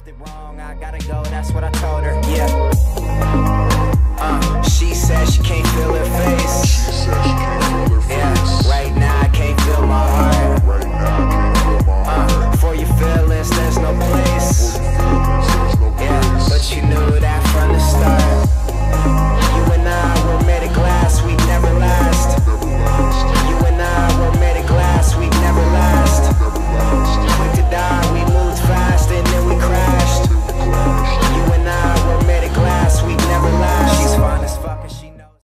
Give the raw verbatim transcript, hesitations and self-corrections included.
something wrong, I gotta go, that's what I told her, yeah. Uh, she said she can't feel her face.